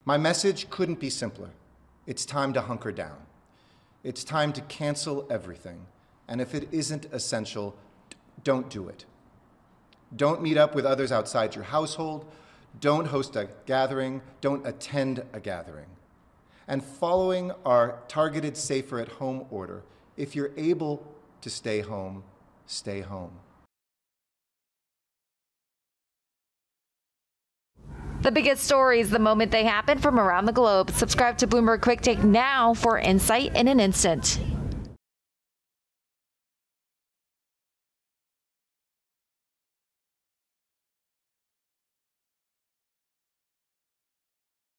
My message couldn't be simpler. It's time to hunker down. It's time to cancel everything. And if it isn't essential, don't do it. Don't meet up with others outside your household. Don't host a gathering. Don't attend a gathering. And following our targeted safer at home order, if you're able to stay home, stay home. The biggest stories the moment they happen from around the globe. Subscribe to Bloomberg Quicktake now for insight in an instant.